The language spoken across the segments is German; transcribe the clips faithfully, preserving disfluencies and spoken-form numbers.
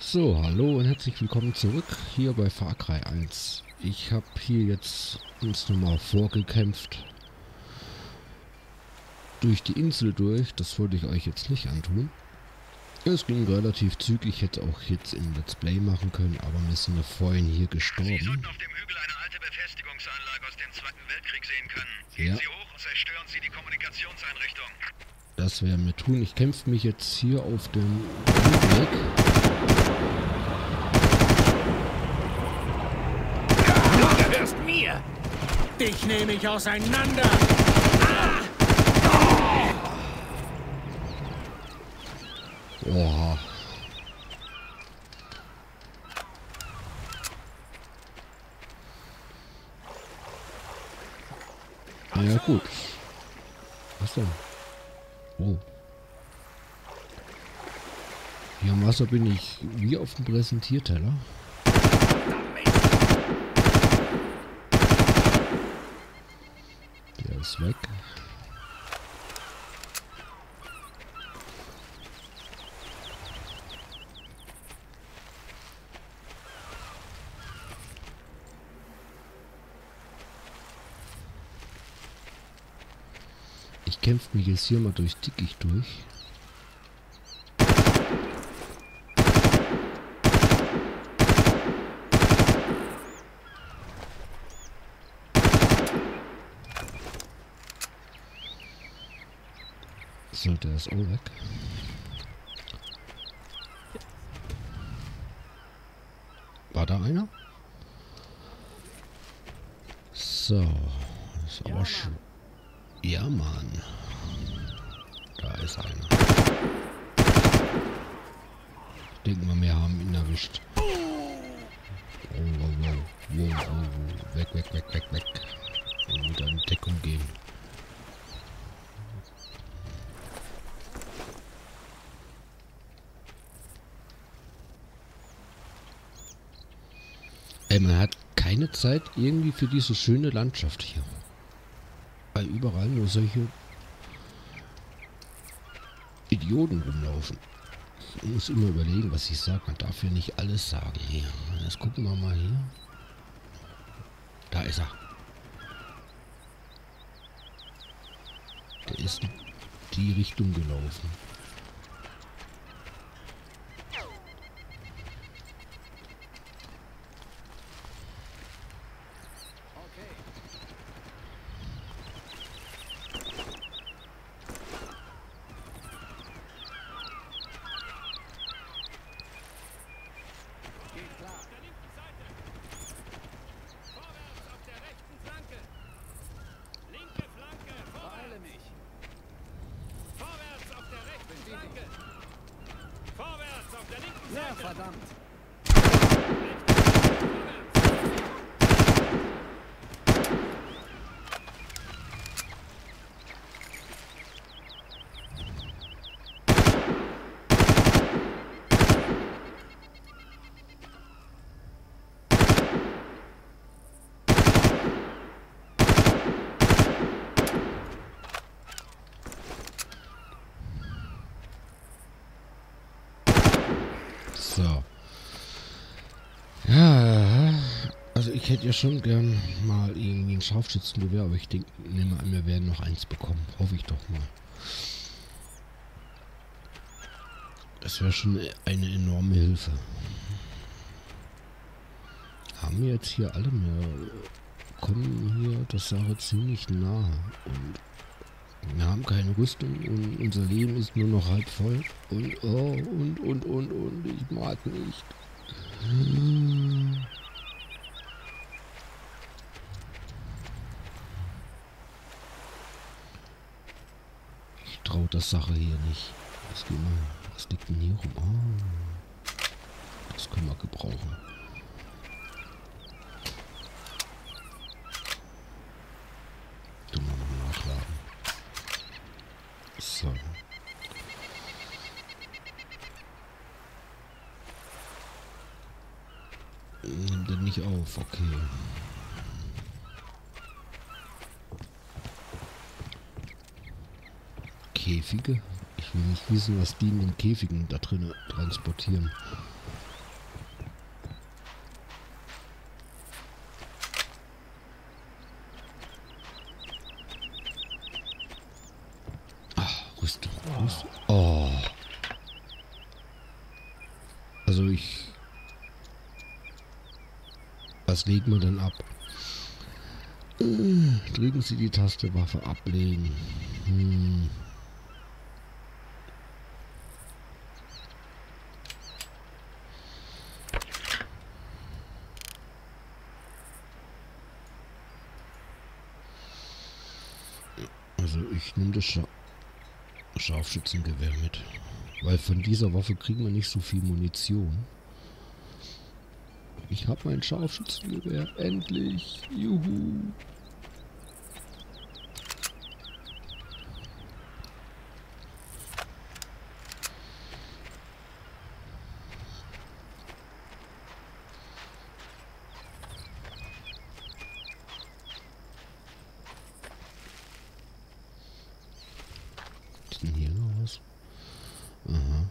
So, hallo und herzlich willkommen zurück hier bei Far Cry eins. Ich habe hier jetzt uns nochmal vorgekämpft durch die Insel durch. Das wollte ich euch jetzt nicht antun. Es ging relativ zügig, hätte auch jetzt im Let's Play machen können, aber wir sind ja vorhin hier gestorben. Sie sollten auf dem Hügel eine alte Befestigungsanlage aus dem Zweiten Weltkrieg sehen können. Gehen Ja. Sie hoch und zerstören Sie die Kommunikationseinrichtung. Das werden wir tun. Ich kämpfe mich jetzt hier auf dem Weg. Du gehörst mir! Dich nehme ich auseinander! Oha. Ja gut. Was denn? Oh. Hier am Wasser bin ich wie auf dem Präsentierteller. Der ist weg. Ich kämpfe mich jetzt hier mal durch Dickicht durch. So, der ist auch weg. War da einer? So, das ist aber schön. Ja, Mann. Da ist einer. Ich denke mal, wir haben ihn erwischt. Oh, wow, wow, wow, wow, wow. Weg, weg, weg, weg, weg. Und wieder in Deckung gehen. Ey, man hat keine Zeit irgendwie für diese schöne Landschaft hier. Weil überall nur solche Idioten rumlaufen. Ich muss immer überlegen, was ich sage. Man darf ja nicht alles sagen hier. Jetzt gucken wir mal hier. Da ist er. Der ist in die Richtung gelaufen. Ja, verdammt! So. Ja, also ich hätte ja schon gern mal irgendwie ein Scharfschützengewehr, aber ich denke, nehme an, wir werden noch eins bekommen. Hoffe ich doch mal. Das wäre schon eine enorme Hilfe. Haben wir jetzt hier alle mehr? Kommen hier der Sache ziemlich nahe. Und wir haben keine Rüstung und unser Leben ist nur noch halb voll. Und oh, und, und, und, und, ich mag nicht. Ich traue der Sache hier nicht. Was, geht mal, was liegt denn hier rum? Oh, das können wir gebrauchen. Tun wir mal nachladen. So. Nimmt er nicht auf, okay. Käfige? Ich will nicht wissen, was die in den Käfigen da drinnen transportieren. Also ich... Was legen wir denn ab? Äh, drücken Sie die Taste Waffe ablegen. Hm. Also ich nehme das Scha Scharfschützengewehr mit. Weil von dieser Waffe kriegen wir nicht so viel Munition. Ich habe mein Scharfschützengewehr. Endlich. Juhu. Was ist denn hier noch was? Aha.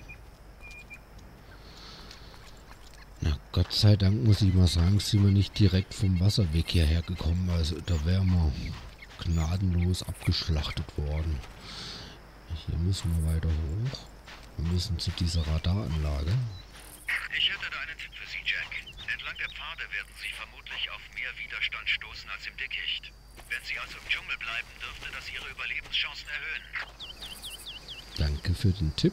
Na, Gott sei Dank muss ich mal sagen, sind wir nicht direkt vom Wasserweg hierher gekommen. Also da wären wir gnadenlos abgeschlachtet worden. Hier müssen wir weiter hoch. Wir müssen zu dieser Radaranlage. Ich hätte da einen Tipp für Sie, Jack. Entlang der Pfade werden Sie vermutlich auf mehr Widerstand stoßen als im Dickicht. Wenn Sie also im Dschungel bleiben, dürfte das Ihre Überlebenschancen erhöhen. Danke für den Tipp.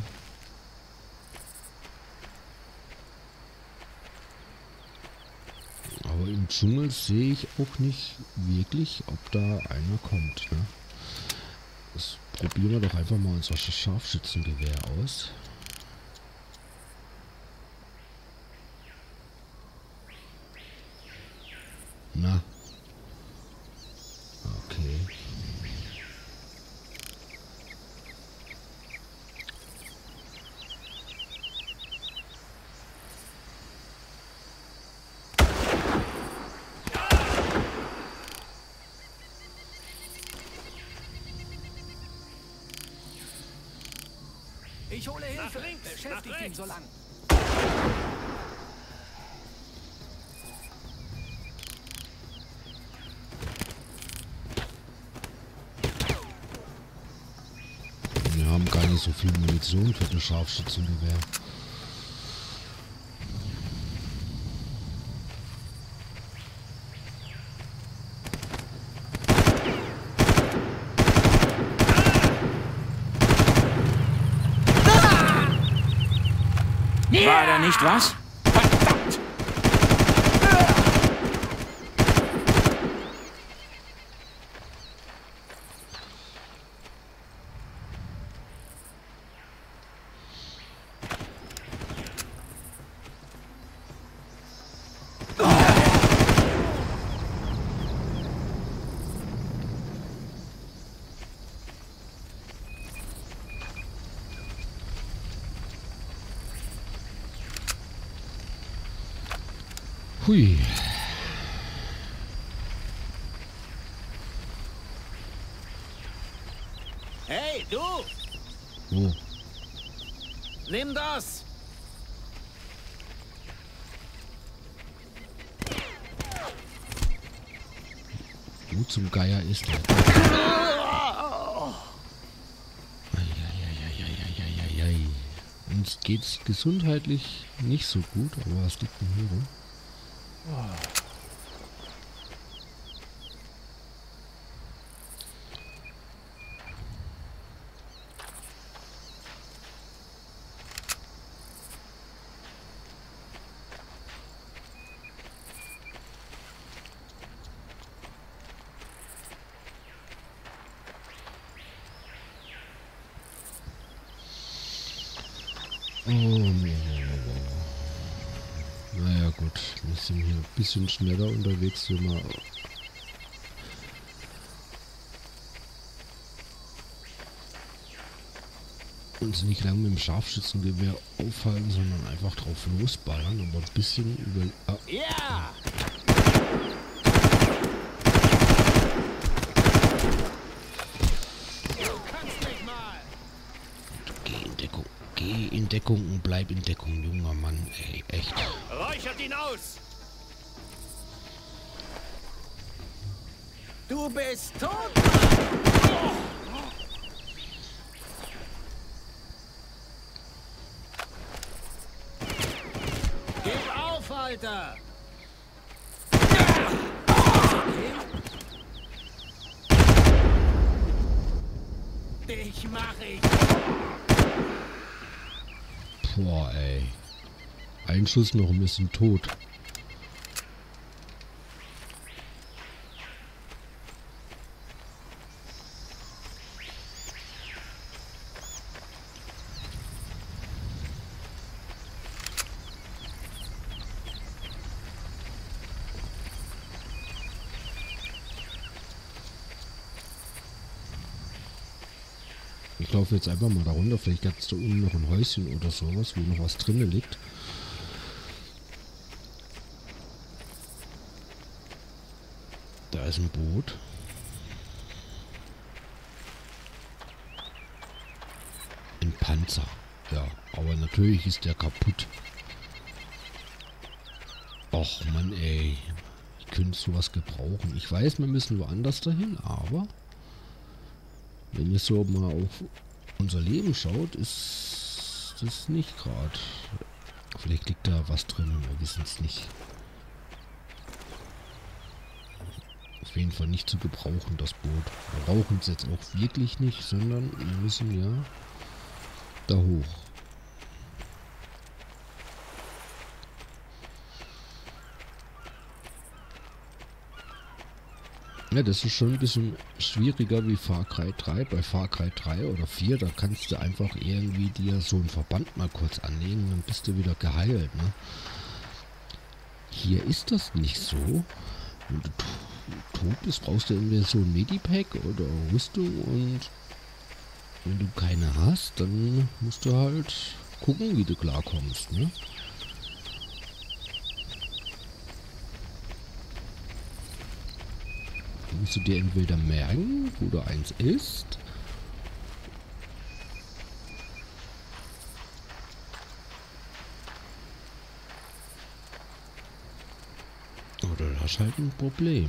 Aber im Dschungel sehe ich auch nicht wirklich, ob da einer kommt. Ne? Das probieren wir doch einfach mal unser Scharfschützengewehr aus. Na. Okay. Ich hole Hilfe. Beschäftigt ihn so lang. Wir haben gar nicht so viel Munition für das Scharfschützengewehr. War da nicht was? Verdammt! Hui. Hey, du! Wo? Nimm das! Wo zum Geier ist der? Eieieiei. Uns geht's gesundheitlich nicht so gut, aber was liegt denn hier rum? Oh, naja gut, wir sind hier ein bisschen schneller unterwegs, wenn wir uns nicht lang mit dem Scharfschützengewehr aufhalten, sondern einfach drauf losballern, aber ein bisschen über... Ah. Ja! Geh in Deckung und bleib in Deckung, junger Mann, ey, echt. Räuchert ihn aus! Du bist tot! Oh. Alter! Dich mach ich! Boah, ey. Ein Schuss noch und wir sind tot. Ich laufe jetzt einfach mal da runter. Vielleicht gibt es da unten noch ein Häuschen oder sowas, wo noch was drin liegt. Da ist ein Boot. Ein Panzer. Ja, aber natürlich ist der kaputt. Och Mann, ey. Ich könnte sowas gebrauchen. Ich weiß, wir müssen woanders dahin, aber wenn ihr so mal auf unser Leben schaut, ist das nicht gerade. Vielleicht liegt da was drin, wir wissen es nicht. Auf jeden Fall nicht zu gebrauchen, das Boot. Wir brauchen es jetzt auch wirklich nicht, sondern wir müssen ja da hoch. Ja, das ist schon ein bisschen schwieriger wie Far Cry drei. Bei Far Cry drei oder vier, da kannst du einfach irgendwie dir so einen Verband mal kurz anlegen, dann bist du wieder geheilt, ne? Hier ist das nicht so. Wenn du tot bist, brauchst du entweder so ein Medipack oder Rüstung, und wenn du keine hast, dann musst du halt gucken, wie du klarkommst, ne? Musst du dir entweder merken, wo da eins ist. Oder du hast halt ein Problem.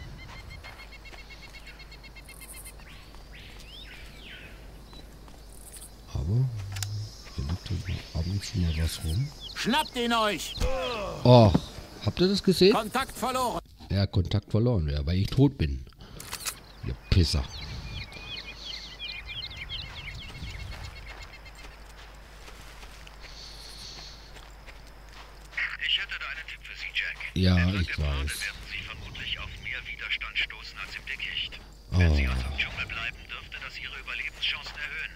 Aber hier liegt ab und zu mal was rum. Schnappt ihn euch! Oh, habt ihr das gesehen? Kontakt verloren! Ja, Kontakt verloren, ja, weil ich tot bin. Ihr Pisser. Ich hätte da einen Tipp für Sie, Jack. Ja, Entlang ich der Pfade weiß. werden Sie vermutlich auf mehr Widerstand stoßen als im Dickicht. Oh. Wenn Sie also im Dschungel bleiben, dürfte das Ihre Überlebenschancen erhöhen.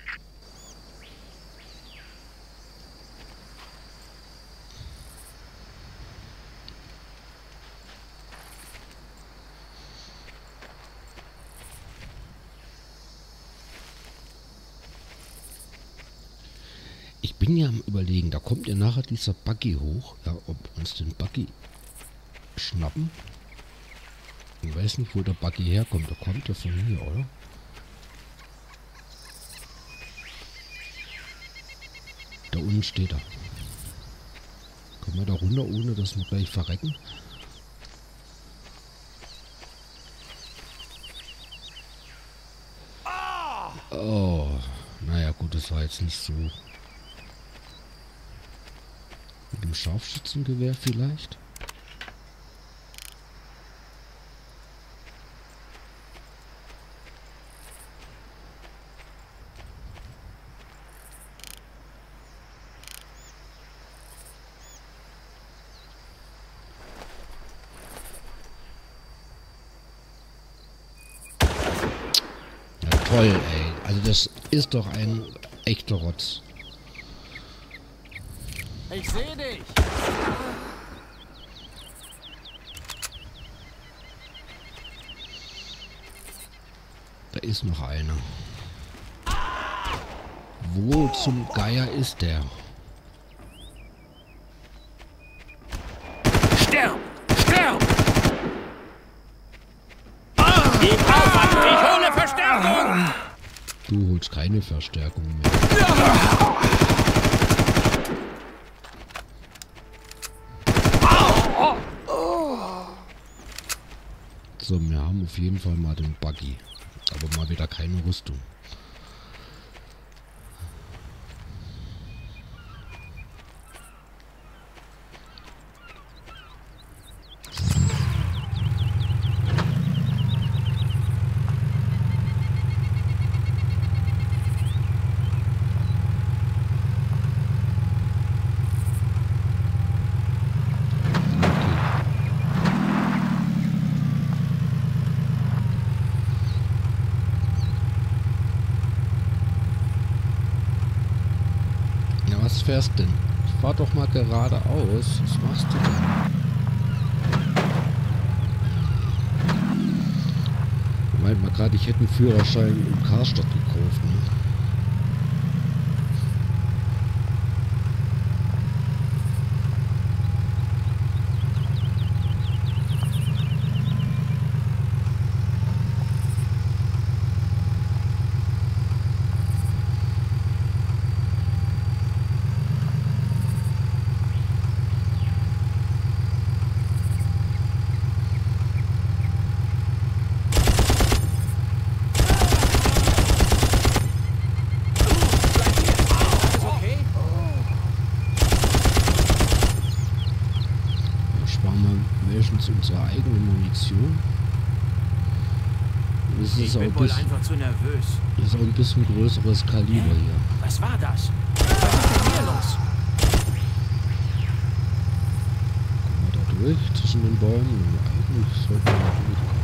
Ich bin ja am Überlegen, da kommt ja nachher dieser Buggy hoch. Ja, ob wir uns den Buggy schnappen. Ich weiß nicht, wo der Buggy herkommt. Der kommt ja von hier, oder? Da unten steht er. Kommen wir da runter, ohne dass wir gleich verrecken? Oh, naja gut, das war jetzt nicht so. Mit dem Scharfschützengewehr vielleicht? Ja, toll, ey. Also das ist doch ein echter Rotz. Ich sehe dich! Da ist noch einer. Wo zum Geier ist der? Sterb! Sterb! Gib auf, Mann! Ich hole Verstärkung! Du holst keine Verstärkung mehr. So, wir haben auf jeden Fall mal den Buggy. Aber mal wieder keine Rüstung. das denn? Fahr doch mal geradeaus. Was machst du denn? Meint mal gerade, ich hätte einen Führerschein im Karstadt gekauft, ne? Unsere eigene Munition. Das Ich ist auch bin ein wohl bisschen, einfach zu nervös. das ist auch ein bisschen größeres Kaliber hier. Was war das? Was ist denn hier los? Kommen wir da durch zwischen den Bäumen? Eigentlich sollten wir da durchkommen.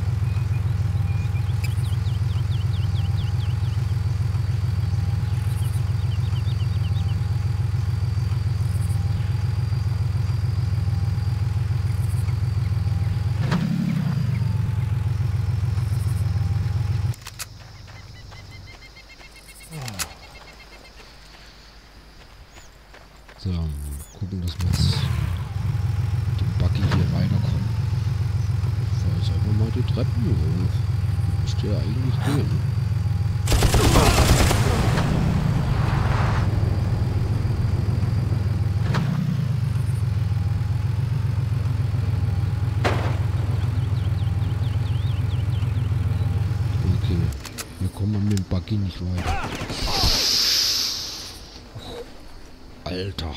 So, gucken, dass wir jetzt mit dem Buggy hier weiterkommen. Ich fahre jetzt einfach mal die Treppen hoch. Müsste ja eigentlich gehen. Okay, hier kommen wir mit dem Buggy nicht weiter. Alter.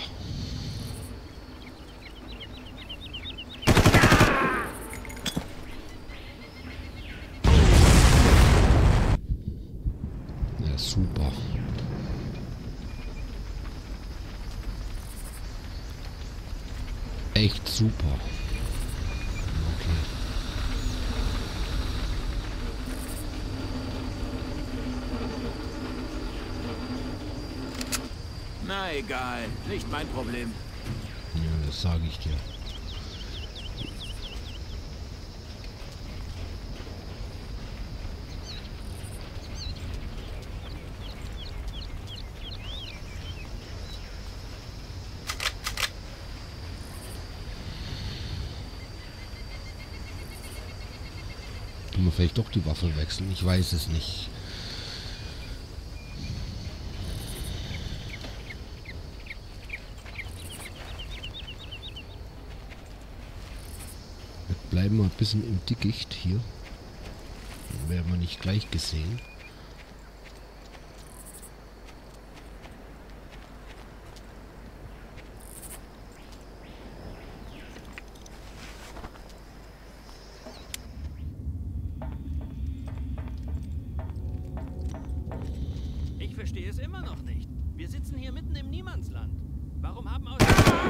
Ja, super. Echt super. Okay. Na egal, nicht mein Problem. Ja, das sage ich dir. Können wir vielleicht doch die Waffe wechseln? Ich weiß es nicht. Wir bleiben mal ein bisschen im Dickicht hier. Dann werden wir nicht gleich gesehen. Ich verstehe es immer noch nicht. Wir sitzen hier mitten im Niemandsland. Warum haben aus...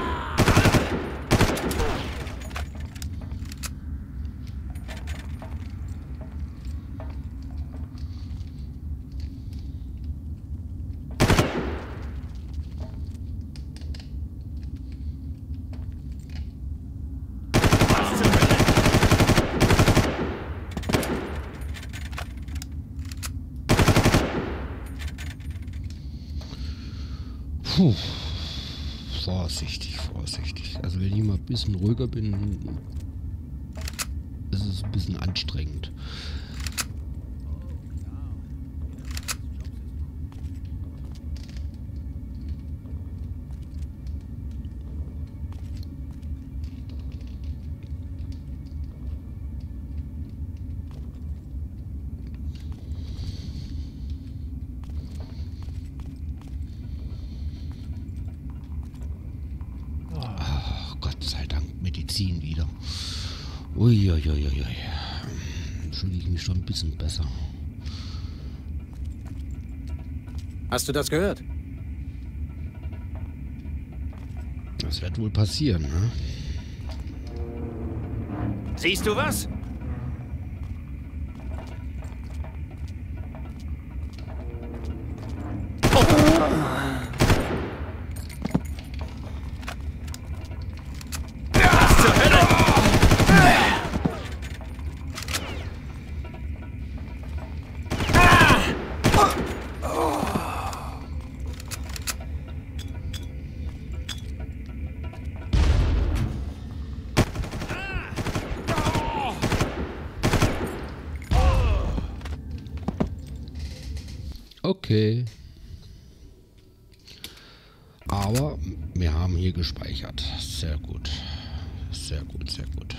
Puh. Vorsichtig, vorsichtig. Also wenn ich mal ein bisschen ruhiger bin, ist es ein bisschen anstrengend. Medizin wieder. Uiuiuiui. Fühle ich mich schon ein bisschen besser. Hast du das gehört? Das wird wohl passieren, ne? Siehst du was? Okay. Aber wir haben hier gespeichert. Sehr gut. Sehr gut, sehr gut.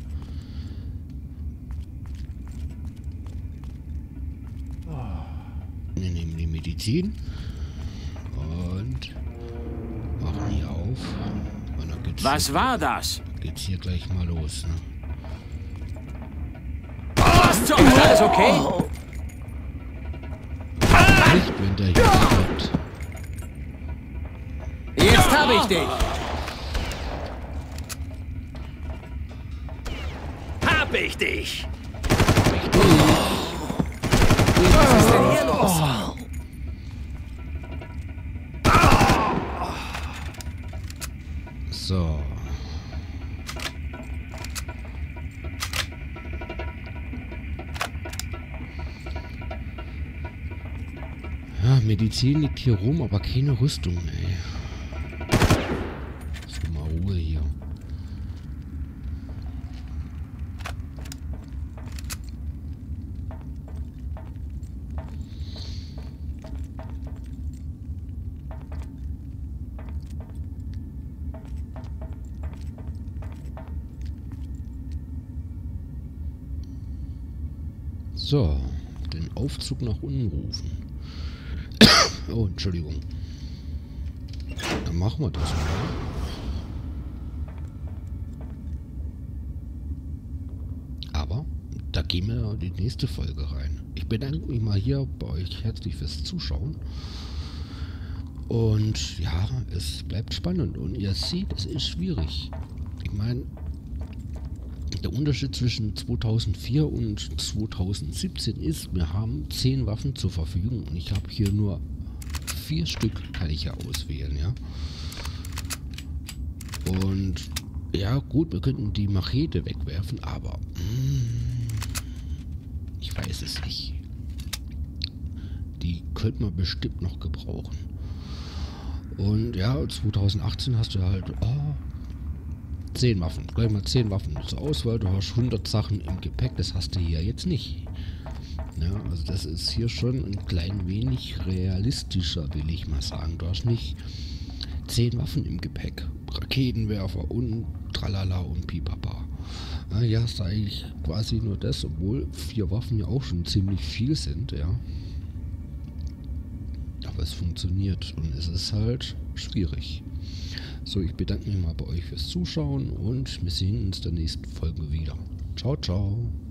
Wir nehmen die Medizin und machen hier auf. Und dann geht's Was hier, war das? geht's hier gleich mal los. Ne? Was zur Hölle? Alles okay? Nicht, wenn der hier kommt. Jetzt habe ich dich. Hab ich dich! Was ist denn hier los? So. Ja, Medizin liegt hier rum, aber keine Rüstung, ey. So, mal Ruhe hier. So, den Aufzug nach unten rufen. Oh, Entschuldigung. Dann machen wir das mal. Aber da gehen wir die nächste Folge rein. Ich bedanke mich mal hier bei euch herzlich fürs Zuschauen. Und ja, es bleibt spannend. Und ihr seht, es ist schwierig. Ich meine, der Unterschied zwischen zweitausendvier und zweitausendsiebzehn ist, wir haben zehn Waffen zur Verfügung und ich habe hier nur vier Stück, kann ich ja auswählen, ja. Und ja gut, wir könnten die Machete wegwerfen, aber mm, ich weiß es nicht. Die könnte man bestimmt noch gebrauchen. Und ja, zweitausendachtzehn hast du halt oh, zehn Waffen, gleich mal zehn Waffen zur Auswahl. Du hast hundert Sachen im Gepäck, das hast du hier jetzt nicht. Ja, also das ist hier schon ein klein wenig realistischer, will ich mal sagen. Du hast nicht zehn Waffen im Gepäck, Raketenwerfer und tralala und pipapa. Ja, hier hast du eigentlich quasi nur das, obwohl vier Waffen ja auch schon ziemlich viel sind, ja. Aber es funktioniert und es ist halt schwierig. So, ich bedanke mich mal bei euch fürs Zuschauen und wir sehen uns in der nächsten Folge wieder. Ciao, ciao.